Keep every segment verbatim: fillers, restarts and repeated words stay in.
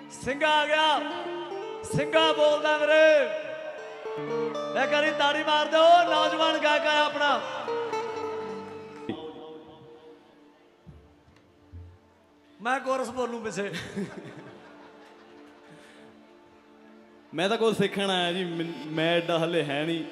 ਸਿੰਘਾ आ गया, ਸਿੰਘਾ बोलदा मेरे मैं करी ताड़ी मार दो। नौजवान गायक आया अपना। मैं कोरस बोलूं पिछे मैं तो कुछ सीखण आया जी, मैं एडा हले है नहीं।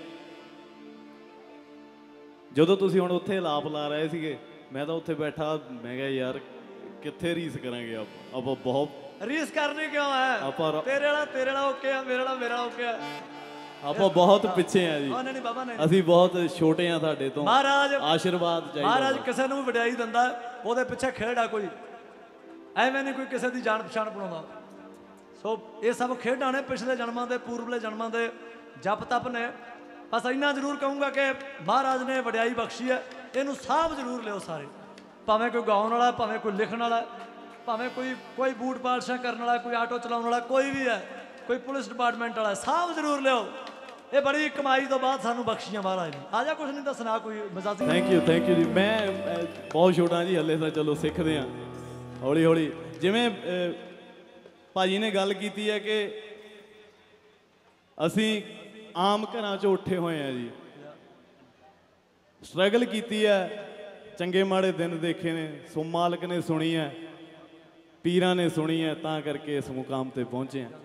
ਜਦੋਂ ਤੁਸੀਂ ਹੁਣ ਉੱਥੇ ਲਾਪ ਲਾ ਰਹੇ ਸੀਗੇ मैं तो उत्थे बैठा, मैं कहा यार कित्थे रीस करांगे आप आप बहुत रीस करनी क्यों है, आप तेरे वाला तेरे वाला ओके है, मेरे वाला मेरा ओके है। आप बहुत पिछे हैं जी, नहीं नहीं बाबा नहीं, ਅਸੀਂ ਬਹੁਤ ਛੋਟੇ ਆ ਤੁਹਾਡੇ ਤੋਂ। ਮਹਾਰਾਜ ਆਸ਼ੀਰਵਾਦ ਚਾਹੀਦਾ। ਮਹਾਰਾਜ ਕਿਸੇ ਨੂੰ ਵਡਿਆਈ ਦਿੰਦਾ, ਉਹਦੇ ਪਿੱਛੇ ਖੇਡ ਆ ਕੋਈ, ਐਵੇਂ ਨਹੀਂ ਕੋਈ ਕਿਸੇ ਦੀ ਜਾਣ ਪਛਾਣ ਬਣਾਉਂਦਾ। ਸੋ ਇਹ ਸਭ ਖੇਡਾਂ ਨੇ ਪਿਛਲੇ ਜਨਮਾਂ ਦੇ, ਪੂਰਬਲੇ ਜਨਮਾਂ ਦੇ ਜਪ ਤਪ ਨੇ। ਬਸ ਇੰਨਾ ਜ਼ਰੂਰ ਕਹੂੰਗਾ ਕਿ ਮਹਾਰਾਜ ਨੇ ਵਡਿਆਈ ਬਖਸ਼ੀ ਹੈ, ਇਹਨੂੰ ਸਾਂਭ ਜ਼ਰੂਰ ਲਿਓ ਸਾਰੇ। ਭਾਵੇਂ ਕੋਈ ਗਾਉਣ ਵਾਲਾ, ਭਾਵੇਂ ਕੋਈ ਲਿਖਣ ਵਾਲਾ, ਭਾਵੇਂ ਕੋਈ ਕੋਈ ਬੂਟ ਪਾਲਸ਼ਾਂ ਕਰਨ ਵਾਲਾ, ਕੋਈ ਆਟੋ ਚਲਾਉਣ ਵਾਲਾ, ਕੋਈ ਵੀ ਹੈ, ਕੋਈ ਪੁਲਿਸ ਡਿਪਾਰਟਮੈਂਟ ਵਾਲਾ, ਸਾਂਭ ਜ਼ਰੂਰ ਲਿਓ। ਇਹ ਬੜੀ ਕਮਾਈ ਤੋਂ ਬਾਅਦ ਸਾਨੂੰ ਬਖਸ਼ੀਆਂ ਮਹਾਰਾਜ ਨੇ। ਆ ਜਾ ਕੁਛ ਨਹੀਂ ਦੱਸਣਾ ਕੋਈ ਮਜ਼ਾਜੀ। ਥੈਂਕ ਯੂ ਥੈਂਕ ਯੂ ਜੀ। ਮੈਂ ਬਹੁਤ ਛੋਟਾ ਜੀ ਹਲੇ ਤਾਂ, ਚਲੋ ਸਿੱਖਦੇ ਹਾਂ ਹੌਲੀ ਹੌਲੀ। ਜਿਵੇਂ ਭਾਜੀ ਨੇ ਗੱਲ ਕੀਤੀ ਹੈ ਕਿ ਅਸੀਂ ਆਮ ਘਰਾਂ 'ਚੋਂ ਉੱਠੇ ਹੋਏ ਹਾਂ ਜੀ, ਸਟਰਗਲ ਕੀਤੀ ਹੈ, ਚੰਗੇ ਮਾੜੇ ਦਿਨ ਦੇਖੇ ਨੇ, ਸੋ ਮਾਲਕ ਨੇ ਸੁਣੀ ਹੈ, ਪੀਰਾਂ ਨੇ ਸੁਣੀ ਹੈ, ਤਾਂ ਕਰਕੇ ਇਸ ਮੁਕਾਮ ਤੇ ਪਹੁੰਚੇ ਹਾਂ।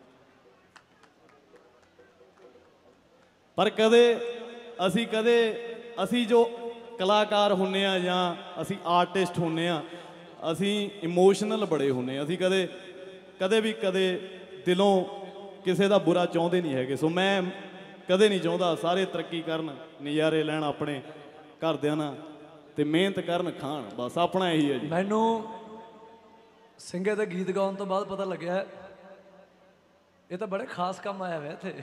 ਪਰ ਕਦੇ ਅਸੀਂ ਕਦੇ ਅਸੀਂ ਜੋ ਕਲਾਕਾਰ ਹੁੰਦੇ ਹਾਂ ਜਾਂ ਅਸੀਂ ਆਰਟਿਸਟ ਹੁੰਦੇ ਹਾਂ, ਅਸੀਂ ਇਮੋਸ਼ਨਲ ਬੜੇ ਹੁੰਦੇ ਹਾਂ। ਅਸੀਂ ਕਦੇ ਕਦੇ ਵੀ ਕਦੇ ਦਿਲੋਂ ਕਿਸੇ ਦਾ ਬੁਰਾ ਚਾਹੁੰਦੇ ਨਹੀਂ ਹੈਗੇ। ਸੋ ਮੈਂ ਕਦੇ ਨਹੀਂ ਚਾਹੁੰਦਾ ਸਾਰੇ ਤਰੱਕੀ ਕਰਨ, ਨਜ਼ਾਰੇ ਲੈਣ ਆਪਣੇ ਘਰਦਿਆਂ ਨਾਲ, ਤੇ ਮਿਹਨਤ ਕਰਨ, ਖਾਣ, ਬਸ ਆਪਣਾ ਇਹੀ ਹੈ ਜੀ। ਮੈਨੂੰ ਸਿੰਘੇ ਦੇ ਗੀਤ ਗਾਉਣ ਤੋਂ ਬਾਅਦ ਪਤਾ ਲੱਗਿਆ ਇਹ ਤਾਂ ਬੜੇ ਖਾਸ ਕੰਮ ਆਇਆ ਵਾ ਇੱਥੇ।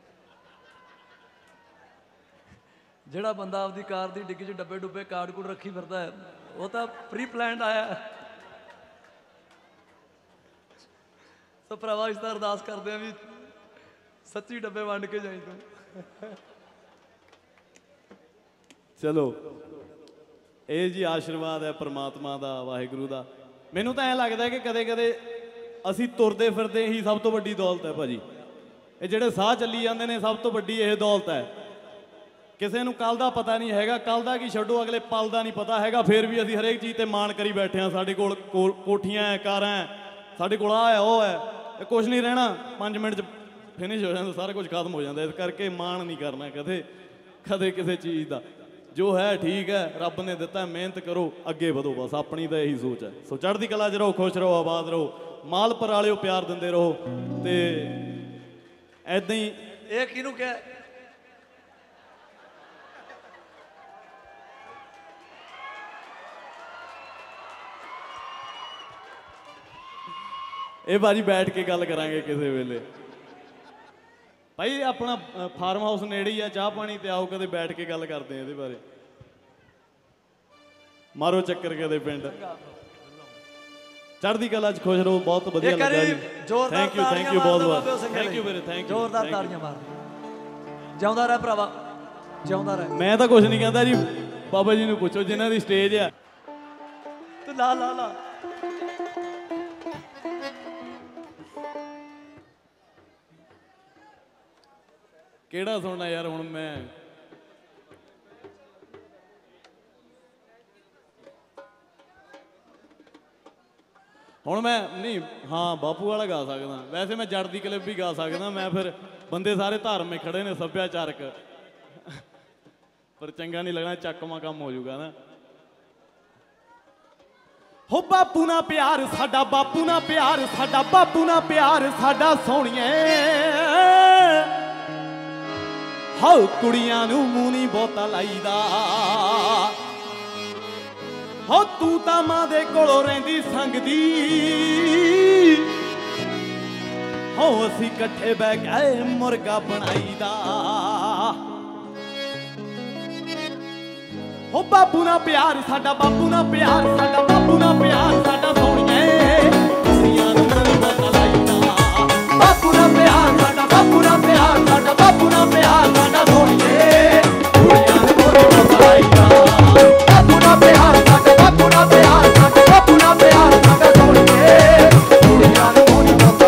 ਜਿਹੜਾ ਬੰਦਾ ਆਪਦੀ ਕਾਰ ਦੀ ਡਿੱਗੀ 'ਚ ਡੱਬੇ ਡੁੱਬੇ ਕਾਰਡ ਕੂਡ ਰੱਖੀ ਫਿਰਦਾ ਹੈ, ਉਹ ਤਾਂ ਪ੍ਰੀ ਪਲਾਨਡ ਆਇਆ। ਸੋ ਭਰਾਵਾ ਇਸ ਤਰ੍ਹਾਂ ਅਰਦਾਸ ਕਰਦੇ ਆ ਵੀ ਸੱਚੀ ਡੱਬੇ ਵੰਡ ਕੇ ਜਾਈ ਤੂੰ। ਚਲੋ ਇਹ ਜੀ ਆਸ਼ੀਰਵਾਦ ਹੈ ਪਰਮਾਤਮਾ ਦਾ, ਵਾਹਿਗੁਰੂ ਦਾ। ਮੈਨੂੰ ਤਾਂ ਐਂ ਲੱਗਦਾ ਕਿ ਕਦੇ ਕਦੇ ਅਸੀਂ ਤੁਰਦੇ ਫਿਰਦੇ ਹੀ ਸਭ ਤੋਂ ਵੱਡੀ ਦੌਲਤ ਹੈ ਭਾਜੀ। ਇਹ ਜਿਹੜੇ ਸਾਹ ਚੱਲੀ ਜਾਂਦੇ ਨੇ, ਸਭ ਤੋਂ ਵੱਡੀ ਇਹ ਦੌਲਤ ਹੈ। ਕਿਸੇ ਨੂੰ ਕੱਲ ਦਾ ਪਤਾ ਨਹੀਂ ਹੈਗਾ, ਕੱਲ ਦਾ ਕੀ ਛੱਡੋ, ਅਗਲੇ ਪਲ ਦਾ ਨਹੀਂ ਪਤਾ ਹੈਗਾ। ਫਿਰ ਵੀ ਅਸੀਂ ਹਰੇਕ ਚੀਜ਼ ਤੇ ਮਾਣ ਕਰੀ ਬੈਠੇ ਹਾਂ। ਸਾਡੇ ਕੋਲ ਕੋਠੀਆਂ ਹੈ, ਕਾਰਾਂ ਹੈ, ਸਾਡੇ ਕੋਲ ਆਹ ਹੈ, ਉਹ ਹੈ, ਇਹ ਕੁਛ ਨਹੀਂ ਰਹਿਣਾ, ਪੰਜ ਮਿੰਟ 'ਚ ਫਿਨਿਸ਼ ਹੋ ਜਾਂਦਾ, ਸਾਰਾ ਕੁਝ ਖਤਮ ਹੋ ਜਾਂਦਾ। ਇਸ ਕਰਕੇ ਮਾਣ ਨਹੀਂ ਕਰਨਾ ਕਦੇ ਕਦੇ ਕਿਸੇ ਚੀਜ਼ ਦਾ। ਜੋ ਹੈ ਠੀਕ ਹੈ, ਰੱਬ ਨੇ ਦਿੱਤਾ, ਮਿਹਨਤ ਕਰੋ, ਅੱਗੇ ਵਧੋ, ਬਸ ਆਪਣੀ ਤਾਂ ਇਹੀ ਸੋਚ ਹੈ। ਸੋ ਚੜ੍ਹਦੀ ਕਲਾ 'ਚ ਰਹੋ, ਖੁਸ਼ ਰਹੋ, ਆਬਾਦ ਰਹੋ, ਮਾਲ ਪਰ ਵਾਲਿਓ ਪਿਆਰ ਦਿੰਦੇ ਰਹੋ। ਤੇ ਐਦਾਂ ਹੀ ਇਹ ਕਿਹਨੂੰ ਕਿਹਾ? ਇਹ ਭਾਜੀ ਬੈਠ ਕੇ ਗੱਲ ਕਰਾਂਗੇ ਕਿਸੇ ਵੇਲੇ। ਭਾਈ ਆਪਣਾ ਫਾਰਮ ਹਾਊਸ ਨੇੜੇ ਹੀ ਆ, ਚਾਹ ਪਾਣੀ ਤੇ ਆਓ, ਕਦੇ ਬੈਠ ਕੇ ਗੱਲ ਕਰਦੇ ਆ ਇਹਦੇ ਬਾਰੇ। ਮਾਰੋ ਚੱਕਰ ਕਦੇ ਪਿੰਡ। ਚੜ੍ਹਦੀ ਕਲਾ 'ਚ ਖੁਸ਼ ਰਹੋ। ਬਹੁਤ ਵਧੀਆ ਲੱਗਾ ਜੀ। ਥੈਂਕ ਯੂ ਥੈਂਕ ਯੂ ਬਹੁਤ ਬਹੁਤ ਥੈਂਕ ਯੂ ਵੀਰੇ, ਥੈਂਕ ਯੂ। ਜ਼ੋਰਦਾਰ ਤਾੜੀਆਂ ਮਾਰ। ਜਿਉਂਦਾ ਰਹਿ ਭਰਾਵਾ, ਜਿਉਂਦਾ ਰਹਿ। ਮੈਂ ਤਾਂ ਕੁਝ ਨਹੀਂ ਕਹਿੰਦਾ ਜੀ, ਬਾਬਾ ਜੀ ਨੂੰ ਪੁੱਛੋ ਜਿਨ੍ਹਾਂ ਦੀ ਸਟੇਜ ਆ। ਤੂੰ ਲਾ ਲਾ ਲਾ। ਕਿਹੜਾ ਸੁਣਨਾ ਯਾਰ ਹੁਣ ਮੈਂ? ਹੁਣ ਮੈਂ ਨਹੀਂ, ਹਾਂ ਬਾਪੂ ਵਾਲਾ ਗਾ ਸਕਦਾ। ਵੈਸੇ ਮੈਂ ਜੜ ਦੀ ਕਲਿੱਪ ਵੀ ਗਾ ਸਕਦਾ। ਮੈਂ ਫਿਰ ਬੰਦੇ ਸਾਰੇ ਧਾਰਮਿਕ ਖੜੇ ਨੇ, ਸੱਭਿਆਚਾਰਕ, ਪਰ ਚੰਗਾ ਨਹੀਂ ਲੱਗਣਾ, ਚੱਕਵਾਂ ਕੰਮ ਹੋ ਜਾਊਗਾ ਨਾ। ਹੋ ਬਾਪੂ ਨਾਲ ਪਿਆਰ ਸਾਡਾ, ਬਾਪੂ ਨਾਲ ਪਿਆਰ ਸਾਡਾ, ਬਾਪੂ ਨਾਲ ਪਿਆਰ ਸਾਡਾ ਸੋਹਣੀਏ। ਹਾਉ ਕੁੜੀਆਂ ਨੂੰ ਮੂੰਹ ਨਹੀਂ ਬਹੁਤਾ ਲਾਈਦਾ। ਹੋ ਤੂੰ ਤਾਂ ਮਾਂ ਦੇ ਕੋਲੋਂ ਰਹਿੰਦੀ ਸੰਗਦੀ। ਹੋ ਅਸੀਂ ਇਕੱਠੇ ਬਹਿ ਕੇ ਮੁਰਗਾ ਬਣਾਈਦਾ। ਹੋ ਬਾਪੂ ਨਾਲ ਪਿਆਰ ਸਾਡਾ, ਬਾਪੂ ਨਾਲ ਪਿਆਰ ਸਾਡਾ, ਬਾਪੂ ਨਾਲ ਪਿਆਰ ਸਾਡਾ ਸੋਹਣੀਏ। ਕੁੜੀਆਂ ਨੂੰ ਮੂੰਹ ਨਹੀਂ ਬਹੁਤਾ ਲਾਈਦਾ। ਬਾਪੂ ਨਾਲ ਪਿਆਰ ਸਾਡਾ, ਬਾਪੂ ਨਾਲ ਪਿਆਰ ਸਾਡਾ, ਬਾਪੂ ਨਾਲ ਪਿਆਰ ਸਾਡਾ ਸੋਹਣੀਏ। ਕੁੜੀਆਂ ਨੂੰ ਮੂੰਹ ਨਹੀਂ ਬਹੁਤਾ ਲਾਈਦਾ। ਬਾਪੂ ਨਾਲ ਪਿਆਰ ਸਾਡਾ, ਬਾਪੂ ਨਾਲ ਪਿਆਰ ਸਾਡਾ, ਬਾਪੂ ਨਾਲ ਪਿਆਰ ਸਾਡਾ ਸੋਹਣੀਏ। ਕੁੜੀਆਂ ਨੂੰ ਮੂੰਹ ਨਹੀਂ ਬਹੁਤਾ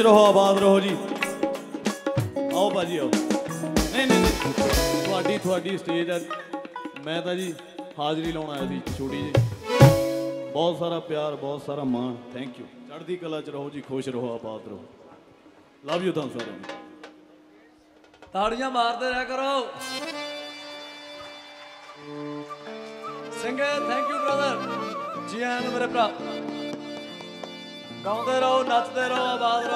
रहो आबाद रहो जी। आओ भाजी आओ। नहीं नहीं नहीं थोड़ी थोड़ी स्टेज है, मैं तो जी हाजरी लाने आया थी छोटी जी। बहुत सारा प्यार बहुत सारा मान, थैंक यू। चढ़ती कला च रहो जी, खुश रहो आबाद रहो। लव यू तुम सारे। ताड़ियां मारते रह करो। सिंगे थैंक यू ब्रदर, जी आन मेरे भरा। गाँदे रहो, नचते रहो, आबाद